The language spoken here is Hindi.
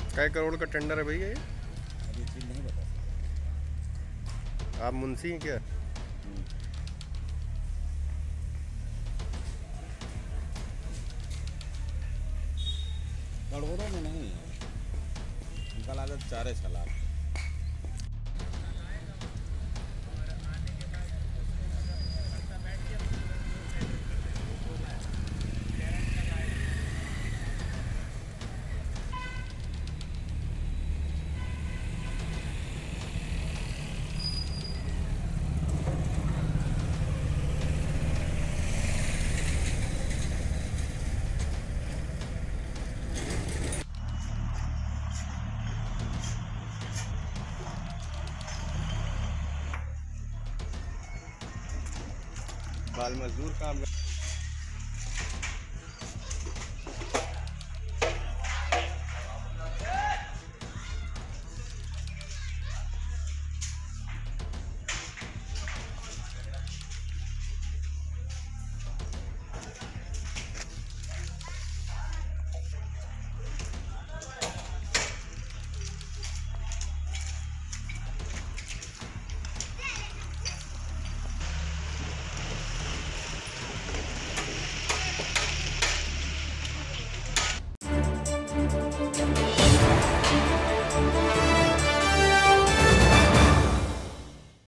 कै करोड़ का टेंडर है भैया ये? अभी चीज नहीं बता सकता। आप मुंशी हैं क्या? करोड़ों में नहीं है, उनका लागत 4-6 लाख। बाल मजदूर काम